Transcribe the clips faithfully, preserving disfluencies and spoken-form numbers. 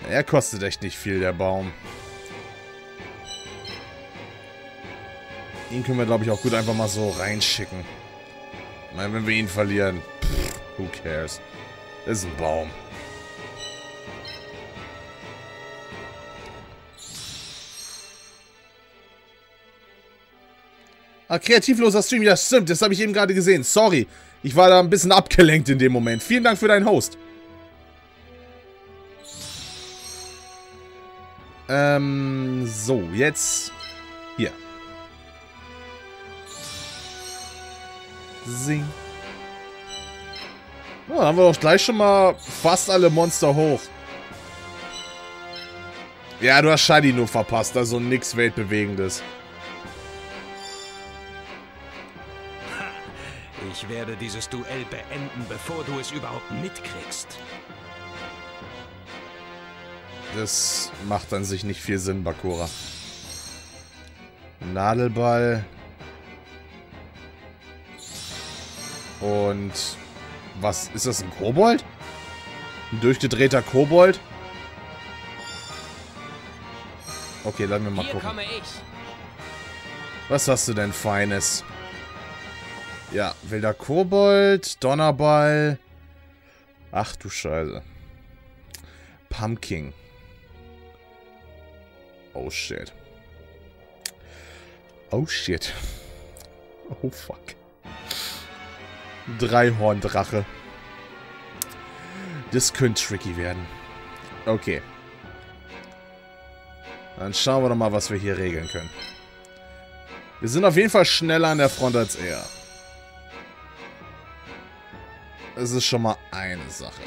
Er kostet echt nicht viel, der Baum. Ihn können wir, glaube ich, auch gut einfach mal so reinschicken. Ich meine, wenn wir ihn verlieren, pff, who cares? Das ist ein Baum. Ah, kreativloser Stream, ja stimmt, das habe ich eben gerade gesehen. Sorry, ich war da ein bisschen abgelenkt in dem Moment. Vielen Dank für deinen Host. Ähm, so, jetzt hier. Sing. Oh, dann haben wir doch gleich schon mal fast alle Monster hoch. Ja, du hast Shadi nur verpasst, also nix Weltbewegendes. Ich werde dieses Duell beenden, bevor du es überhaupt mitkriegst. Das macht an sich nicht viel Sinn, Bakura. Nadelball. Und was? Ist das ein Kobold? Ein durchgedrehter Kobold? Okay, lassen wir mal Hier gucken. komme ich. Was hast du denn Feines? Ja, wilder Kobold, Donnerball. Ach du Scheiße. Pumpkin. Oh shit. Oh shit. Oh fuck. Dreihorndrache. Das könnte tricky werden. Okay. Dann schauen wir doch mal, was wir hier regeln können. Wir sind auf jeden Fall schneller an der Front als er. Das ist schon mal eine Sache.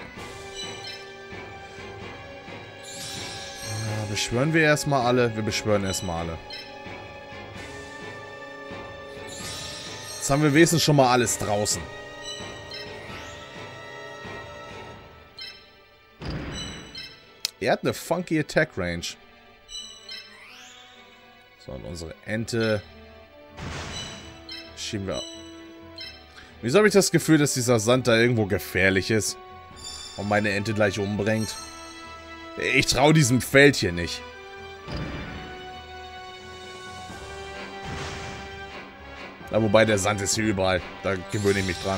Ja, beschwören wir erstmal alle. Wir beschwören erstmal alle. Jetzt haben wir wenigstens schon mal alles draußen. Er hat eine funky Attack Range. So, und unsere Ente schieben wir ab. Wieso habe ich das Gefühl, dass dieser Sand da irgendwo gefährlich ist? Und meine Ente gleich umbringt? Ich traue diesem Feld hier nicht. Ja, wobei der Sand ist hier überall. Da gewöhne ich mich dran.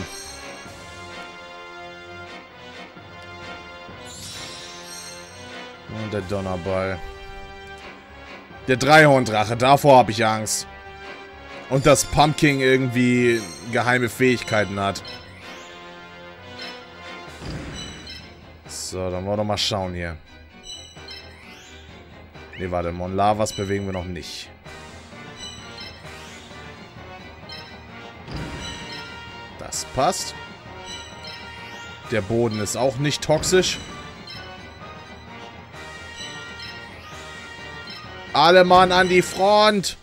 Und der Donnerball. Der Dreihorndrache, davor habe ich Angst. Und dass Pumpkin irgendwie geheime Fähigkeiten hat. So, dann wollen wir doch mal schauen hier. Ne, warte, Monlavas bewegen wir noch nicht. Das passt. Der Boden ist auch nicht toxisch. Alle Mann an die Front!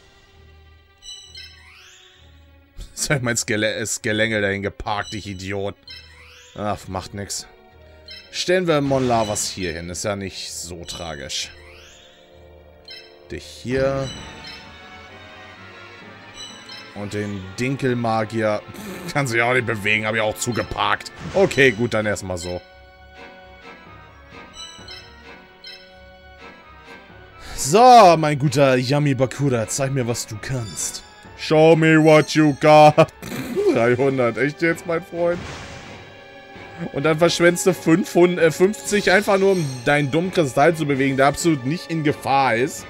Jetzt habe ich mein Skele Skelängel dahin geparkt, ich Idiot. Ach, macht nix. Stellen wir Monlavas hier hin, ist ja nicht so tragisch. Dich hier. Und den Dinkelmagier kann sich auch nicht bewegen, habe ich auch zugeparkt. Okay, gut, dann erstmal so. So, mein guter Yami Bakura, zeig mir, was du kannst. Show me what you got. dreihundert, echt jetzt, mein Freund? Und dann verschwendest du fünfhundert, äh, fünfzig einfach nur, um deinen dummen Kristall zu bewegen, der absolut nicht in Gefahr ist.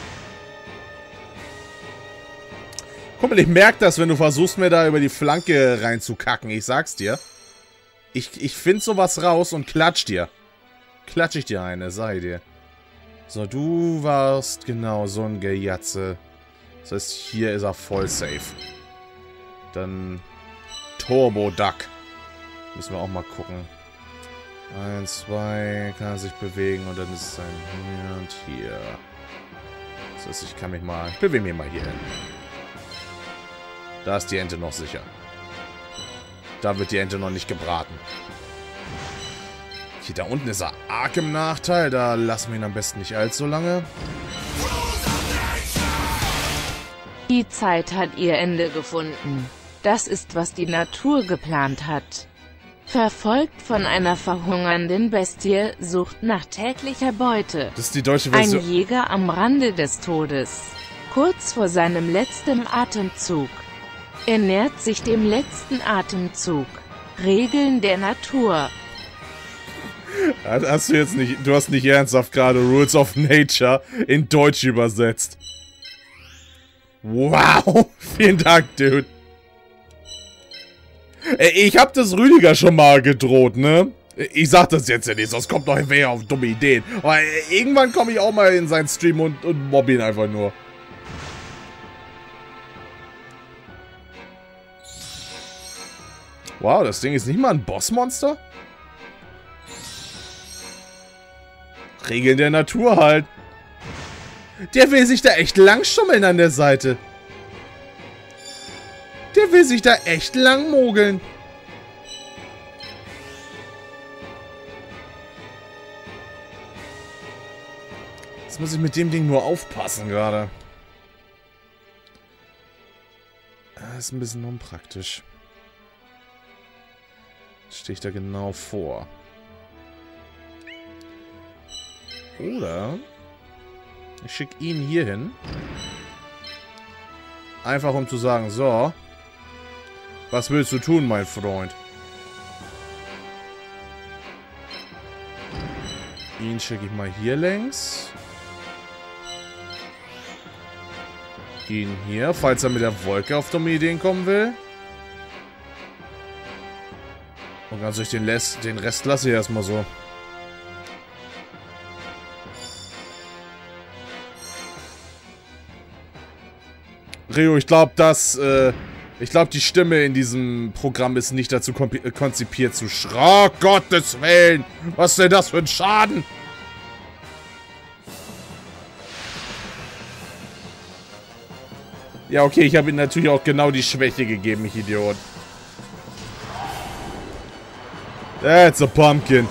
Kumpel, ich merke das, wenn du versuchst, mir da über die Flanke reinzukacken. Ich sag's dir. Ich, ich find sowas raus und klatsch dir. Klatsch ich dir eine, sag ich dir. So, du warst genau so ein Gejatze. Das heißt, hier ist er voll safe. Dann Turbo Duck. Müssen wir auch mal gucken. Eins, zwei, kann er sich bewegen und dann ist es ein hier und hier. Das heißt, ich kann mich mal... Ich bewege mich mal hier hin. Da ist die Ente noch sicher. Da wird die Ente noch nicht gebraten. Hier, da unten ist er arg im Nachteil. Da lassen wir ihn am besten nicht allzu lange. Die Zeit hat ihr Ende gefunden. Das ist, was die Natur geplant hat. Verfolgt von einer verhungernden Bestie, sucht nach täglicher Beute. Das ist die deutsche Ein Version. Jäger am Rande des Todes. Kurz vor seinem letzten Atemzug. Er nähert sich dem letzten Atemzug. Regeln der Natur. Hast du jetzt nicht, du hast nicht ernsthaft gerade Rules of Nature in Deutsch übersetzt. Wow, vielen Dank, Dude. Ich hab das Rüdiger schon mal gedroht, ne? Ich sag das jetzt ja nicht, sonst kommt noch wer auf dumme Ideen. Aber irgendwann komme ich auch mal in seinen Stream und, und mobb ihn einfach nur. Wow, das Ding ist nicht mal ein Bossmonster? Regeln der Natur halt. Der will sich da echt lang schummeln an der Seite. Der will sich da echt lang mogeln. Jetzt muss ich mit dem Ding nur aufpassen gerade. Das ist ein bisschen unpraktisch. Stehe ich da genau vor. Oder ich schicke ihn hier hin. Einfach um zu sagen, so. Was willst du tun, mein Freund? Ihn schicke ich mal hier längs. Ihn hier, falls er mit der Wolke auf dumme Ideen kommen will. Und ganz durch den, Les den Rest lasse ich erstmal so. Rio, ich glaube, dass, äh, ich glaube, die Stimme in diesem Programm ist nicht dazu konzipiert zu sch... Oh, Gottes Willen! Was ist denn das für ein Schaden? Ja, okay, ich habe ihm natürlich auch genau die Schwäche gegeben, ich Idiot. That's a pumpkin.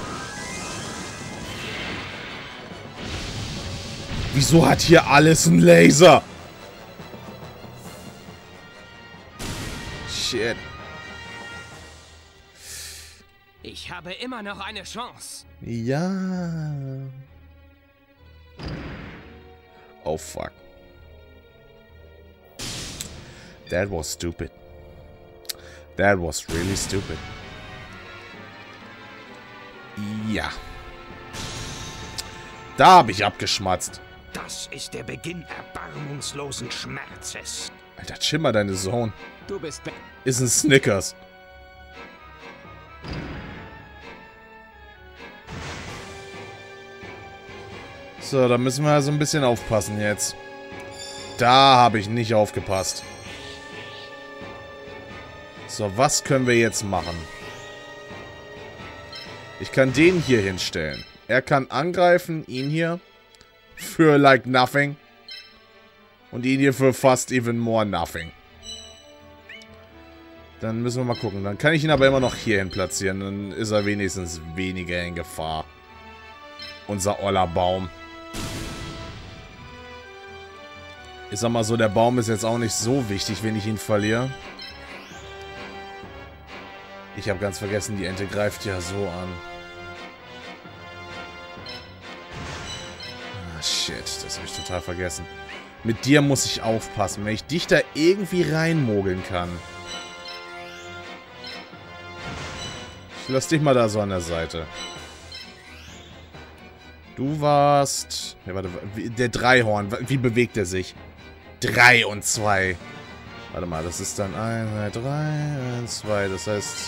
Wieso hat hier alles einen Laser? Shit. Ich habe immer noch eine Chance. Ja. Oh, fuck. That was stupid. That was really stupid. Ja. Da habe ich abgeschmatzt. Das ist der Beginn erbarmungslosen Schmerzes. Alter, chill mal deine Zone. Du bist... Ist ein Snickers. So, da müssen wir also ein bisschen aufpassen jetzt. Da habe ich nicht aufgepasst. So, was können wir jetzt machen? Ich kann den hier hinstellen. Er kann angreifen, ihn hier für like nothing. Und ihn hier für fast even more nothing. Dann müssen wir mal gucken. Dann kann ich ihn aber immer noch hierhin platzieren. Dann ist er wenigstens weniger in Gefahr. Unser oller Baum. Ich sag mal so, der Baum ist jetzt auch nicht so wichtig, wenn ich ihn verliere. Ich habe ganz vergessen, die Ente greift ja so an. Ah, shit, das habe ich total vergessen. Mit dir muss ich aufpassen, wenn ich dich da irgendwie reinmogeln kann. Ich lass dich mal da so an der Seite. Du warst... Ja, warte, der Dreihorn, wie bewegt er sich? Drei und zwei. Warte mal, das ist dann eins, drei, eins, zwei, das heißt...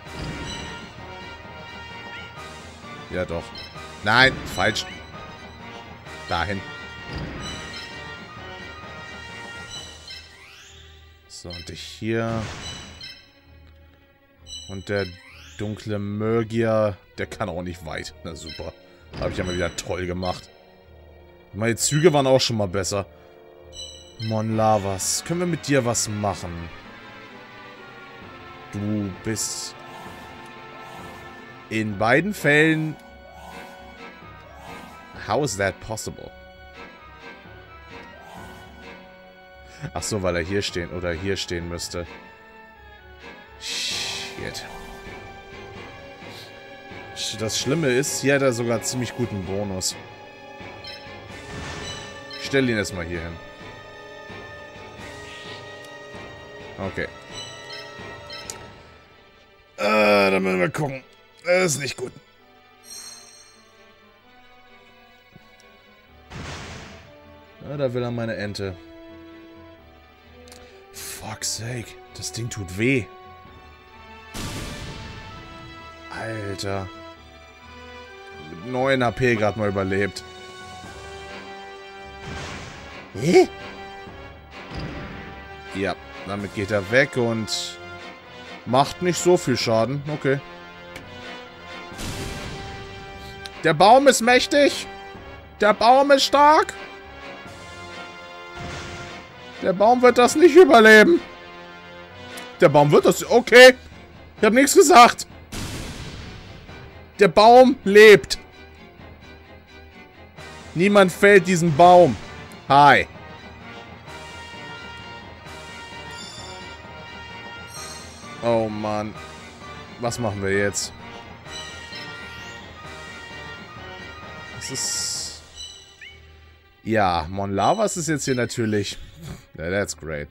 Ja, doch. Nein, falsch. Dahin. So, und ich hier. Und der dunkle Magier, der kann auch nicht weit. Na super. Habe ich ja mal wieder toll gemacht. Meine Züge waren auch schon mal besser. Mon Lavas, können wir mit dir was machen? Du bist in beiden Fällen... How is that possible? Ach so, weil er hier stehen oder hier stehen müsste. Shit. Das Schlimme ist, hier hat er sogar ziemlich guten Bonus. Ich stelle ihn erstmal hier hin. Okay. Äh, dann müssen wir gucken. Das ist nicht gut. Ja, da will er meine Ente. Fuck's sake. Das Ding tut weh. Alter. Mit neun H P gerade mal überlebt. Hä? Ja, damit geht er weg und macht nicht so viel Schaden. Okay. Der Baum ist mächtig. Der Baum ist stark. Der Baum wird das nicht überleben. Der Baum wird das... Okay. Ich habe nichts gesagt. Der Baum lebt. Niemand fällt diesen Baum. Hi. Oh Mann. Was machen wir jetzt? Das ist... Ja, Mon Lavas ist jetzt hier natürlich... Yeah, that's great.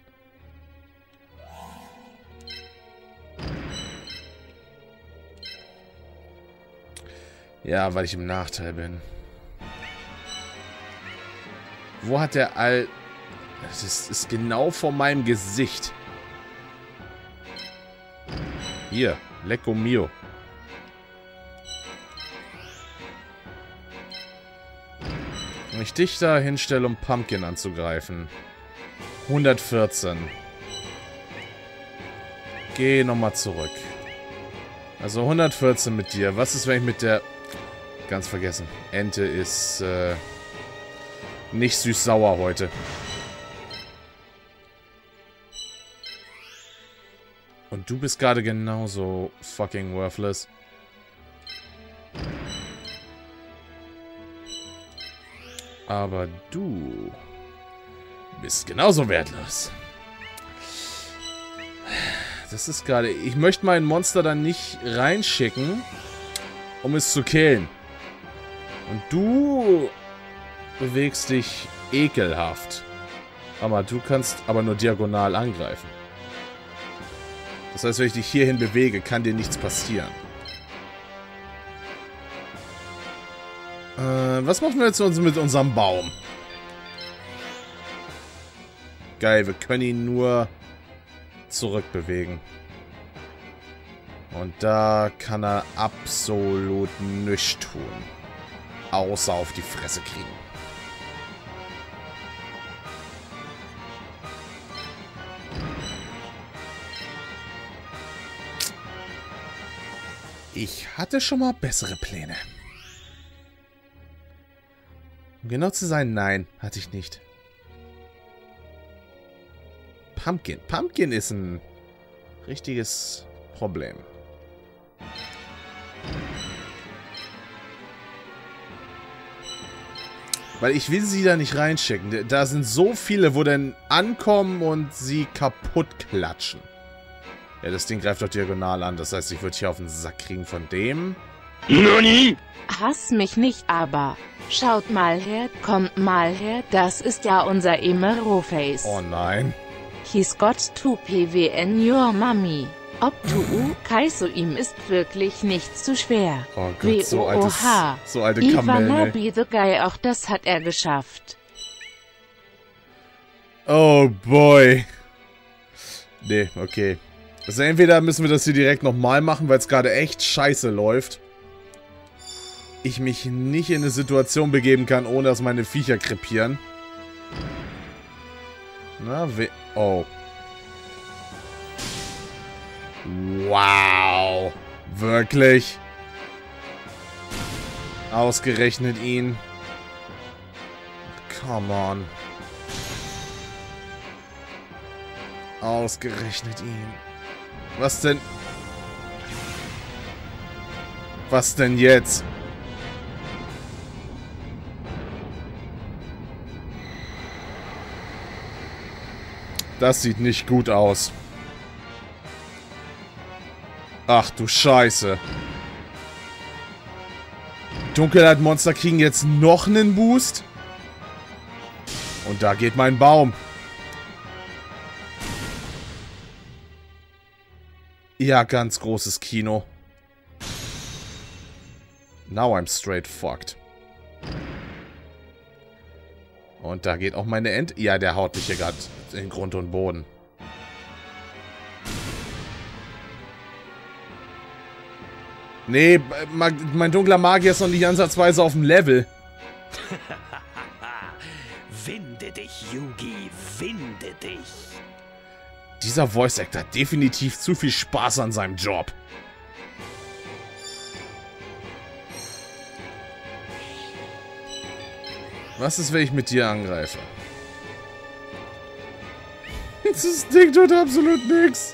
Ja, weil ich im Nachteil bin. Wo hat der All... Das ist, ist genau vor meinem Gesicht. Hier, Lecco Mio. Wenn ich dich da hinstelle, um Pumpkin anzugreifen. hundertvierzehn. Geh nochmal zurück. Also hundertvierzehn mit dir. Was ist, wenn ich mit der... Ganz vergessen. Ente ist äh, nicht süß-sauer heute. Und du bist gerade genauso fucking worthless. Aber du bist genauso wertlos. Das ist gerade... Ich möchte mein Monster dann nicht reinschicken, um es zu killen. Und du bewegst dich ekelhaft. Aber du kannst aber nur diagonal angreifen. Das heißt, wenn ich dich hierhin bewege, kann dir nichts passieren. Äh, was machen wir jetzt mit unserem Baum? Geil, wir können ihn nur zurückbewegen. Und da kann er absolut nichts tun. Außer auf die Fresse kriegen. Ich hatte schon mal bessere Pläne. Um genau zu sein, nein, hatte ich nicht. Pumpkin. Pumpkin ist ein richtiges Problem. Weil ich will sie da nicht reinschicken. Da sind so viele, wo dann ankommen und sie kaputt klatschen. Ja, das Ding greift doch diagonal an. Das heißt, ich würde hier auf den Sack kriegen von dem. Nani? Hass mich nicht, aber... Schaut mal her, kommt mal her. Das ist ja unser Emerald-Face. Oh nein. He's got to P W N your mommy. Ob du u, Kaiso ihm ist wirklich nicht zu schwer. Oh Gott, so altes, so alte Kamellen. Ivana be the guy, auch das hat er geschafft. Oh boy. Nee, okay. Also entweder müssen wir das hier direkt nochmal machen, weil es gerade echt scheiße läuft. Ich mich nicht in eine Situation begeben kann, ohne dass meine Viecher krepieren. Na, we... Oh. Wow. Wirklich? Ausgerechnet ihn. Come on. Ausgerechnet ihn. Was denn? Was denn jetzt? Das sieht nicht gut aus. Ach du Scheiße. Dunkelheitmonster kriegen jetzt noch einen Boost. Und da geht mein Baum. Ja, ganz großes Kino. Now I'm straight fucked. Und da geht auch meine Ent... Ja, der haut mich hier gerade in Grund und Boden. Nee, mein dunkler Magier ist noch nicht ansatzweise auf dem Level. Winde dich, Yugi, winde dich. Dieser Voice Actor hat definitiv zu viel Spaß an seinem Job. Was ist, wenn ich mit dir angreife? Das Ding tut absolut nichts.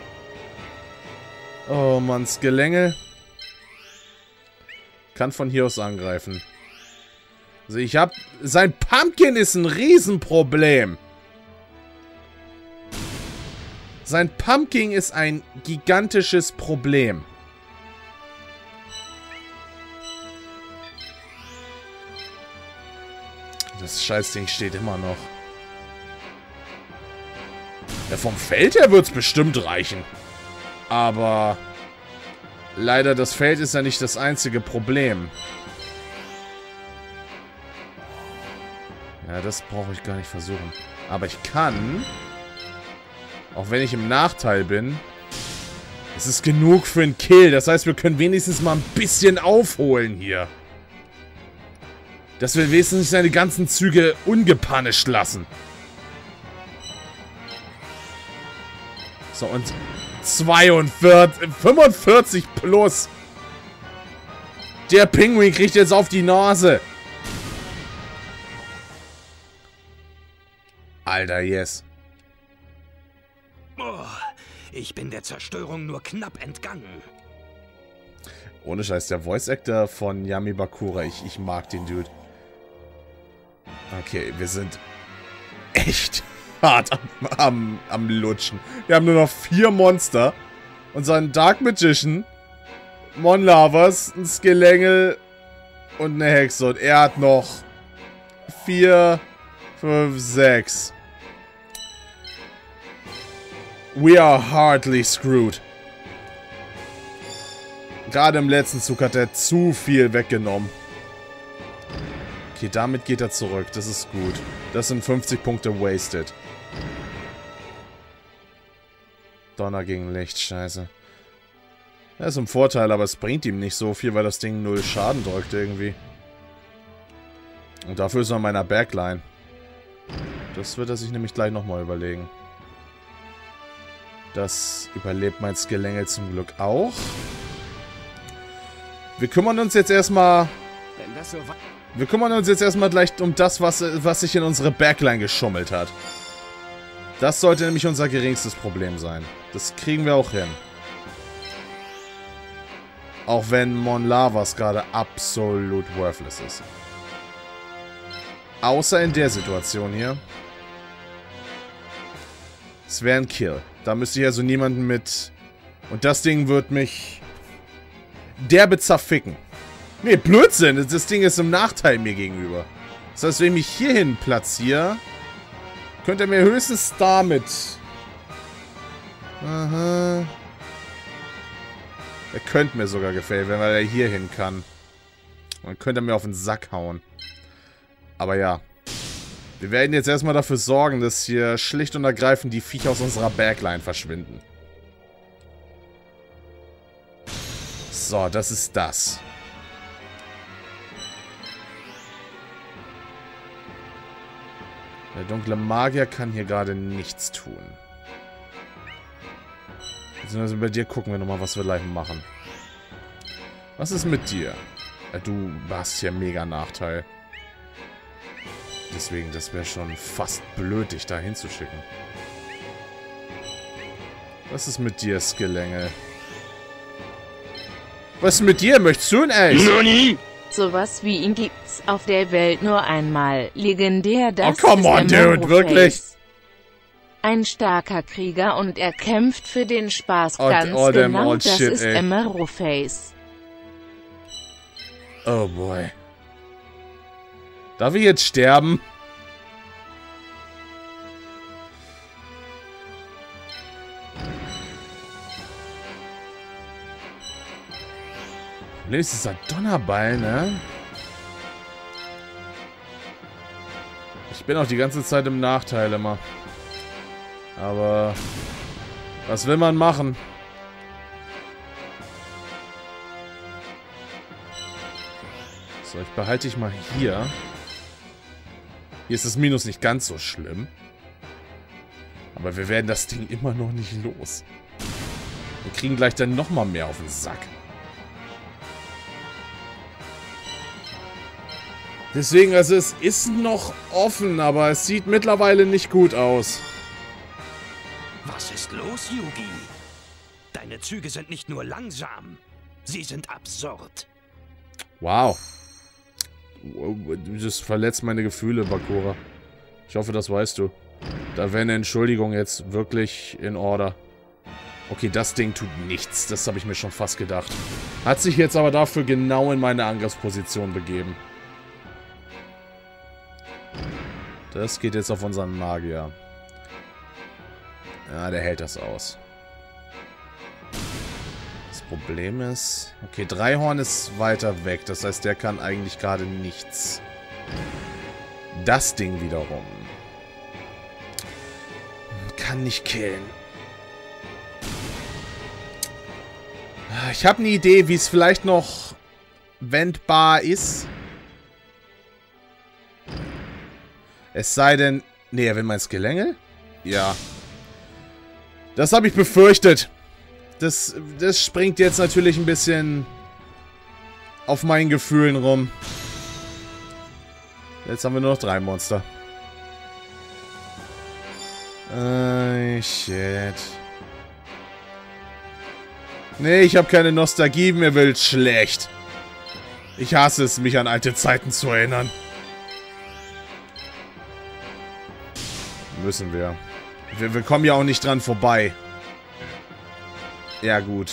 Oh Mann, Skelengel kann von hier aus angreifen. Also ich hab... Sein Pumpkin ist ein Riesenproblem. Sein Pumpkin ist ein gigantisches Problem. Das Scheißding steht immer noch. Ja, vom Feld her wird es bestimmt reichen. Aber... Leider, das Feld ist ja nicht das einzige Problem. Ja, das brauche ich gar nicht versuchen. Aber ich kann... Auch wenn ich im Nachteil bin... Es ist genug für einen Kill. Das heißt, wir können wenigstens mal ein bisschen aufholen hier. Dass wir wenigstens nicht seine ganzen Züge ungepunished lassen. So, und... zweiundvierzig, fünfundvierzig plus. Der Pinguin kriegt jetzt auf die Nase. Alter, yes. Oh, ich bin der Zerstörung nur knapp entgangen. Ohne Scheiß, der Voice Actor von Yami Bakura, ich, ich mag den Dude. Okay, wir sind echt hart am, am, am Lutschen. Wir haben nur noch vier Monster. Unseren Dark Magician, Monlavas, ein Skelengel und eine Hexe. Und er hat noch vier, fünf, sechs. We are hardly screwed. Gerade im letzten Zug hat er zu viel weggenommen. Okay, damit geht er zurück. Das ist gut. Das sind fünfzig Punkte wasted. Donner gegen Licht, scheiße. Er ist im Vorteil, aber es bringt ihm nicht so viel, weil das Ding null Schaden drückt irgendwie. Und dafür ist er in meiner Backline. Das wird er sich nämlich gleich nochmal überlegen. Das überlebt mein Skelengel zum Glück auch. Wir kümmern uns jetzt erstmal... Wir kümmern uns jetzt erstmal gleich um das, was, was sich in unsere Backline geschummelt hat. Das sollte nämlich unser geringstes Problem sein. Das kriegen wir auch hin. Auch wenn Monlavas gerade absolut worthless ist. Außer in der Situation hier. Es wäre ein Kill. Da müsste ich also niemanden mit... Und das Ding wird mich... derbe zerficken. Nee, Blödsinn. Das Ding ist im Nachteil mir gegenüber. Das heißt, wenn ich mich hierhin platziere, könnte er mir höchstens damit... Aha. Er könnte mir sogar gefällt, wenn er hier hin kann. Dann könnte er mir auf den Sack hauen. Aber ja. Wir werden jetzt erstmal dafür sorgen, dass hier schlicht und ergreifend die Viecher aus unserer Backline verschwinden. So, das ist das. Der dunkle Magier kann hier gerade nichts tun. Also bei dir gucken wir nochmal, was wir gleich machen. Was ist mit dir? Ja, du hast hier mega Nachteil. Deswegen, das wäre schon fast blöd, dich da hinzuschicken. Was ist mit dir, Skelengel? Was ist mit dir? Möchtest du ein Eis? Nani? Sowas wie ihn gibt's auf der Welt nur einmal. Legendär, das oh, come on, ist der dude, wirklich? Ein starker Krieger und er kämpft für den Spaß oh, ganz oh, genau. Old Das shit, ist ey. Emeroface. Oh boy. Darf ich jetzt sterben? Das ist ein Donnerball, ne? Ich bin auch die ganze Zeit im Nachteil immer. Aber was will man machen? So, ich behalte dich mal hier. Hier ist das Minus nicht ganz so schlimm. Aber wir werden das Ding immer noch nicht los. Wir kriegen gleich dann nochmal mehr auf den Sack. Deswegen, also es ist noch offen, aber es sieht mittlerweile nicht gut aus. Was ist los, Yugi? Deine Züge sind nicht nur langsam, sie sind absurd. Wow. Das verletzt meine Gefühle, Bakura. Ich hoffe, das weißt du. Da wäre eine Entschuldigung jetzt wirklich in Order. Okay, das Ding tut nichts. Das habe ich mir schon fast gedacht. Hat sich jetzt aber dafür genau in meine Angriffsposition begeben. Das geht jetzt auf unseren Magier. Ja, der hält das aus. Das Problem ist... Okay, Dreihorn ist weiter weg. Das heißt, der kann eigentlich gerade nichts. Das Ding wiederum... kann nicht killen. Ich habe eine Idee, wie es vielleicht noch wendbar ist. Es sei denn... Nee, er will mein Skillängel? Ja. Das habe ich befürchtet. Das, das springt jetzt natürlich ein bisschen auf meinen Gefühlen rum. Jetzt haben wir nur noch drei Monster. Äh, shit. Nee, ich habe keine Nostalgie, mir wird schlecht. Ich hasse es, mich an alte Zeiten zu erinnern. Müssen wir. wir. Wir kommen ja auch nicht dran vorbei. Ja, gut.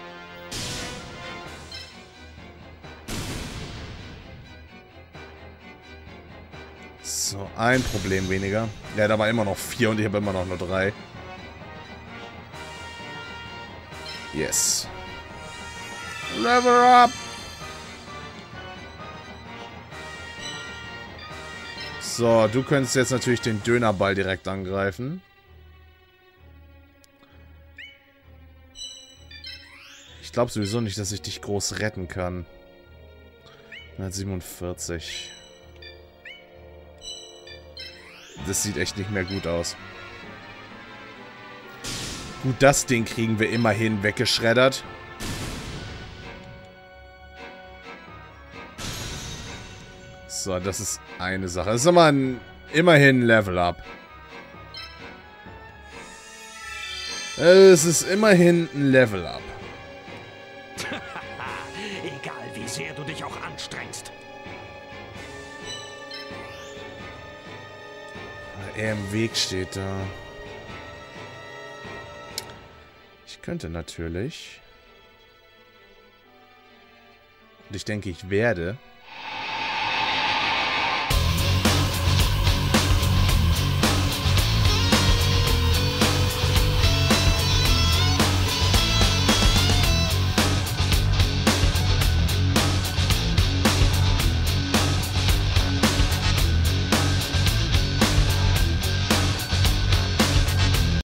So, ein Problem weniger. Ja, da war immer noch vier und ich habe immer noch nur drei. Yes. Level up! So, du könntest jetzt natürlich den Dönerball direkt angreifen. Ich glaube sowieso nicht, dass ich dich groß retten kann. hundertsiebenundvierzig. Das sieht echt nicht mehr gut aus. Gut, das Ding kriegen wir immerhin weggeschreddert. So, das ist eine Sache. Das ist immer ein, immerhin ein Level-Up. Es ist immerhin ein Level-Up. Egal, wie sehr du dich auch anstrengst. Er im Weg steht da. Ich könnte natürlich... Und ich denke, ich werde...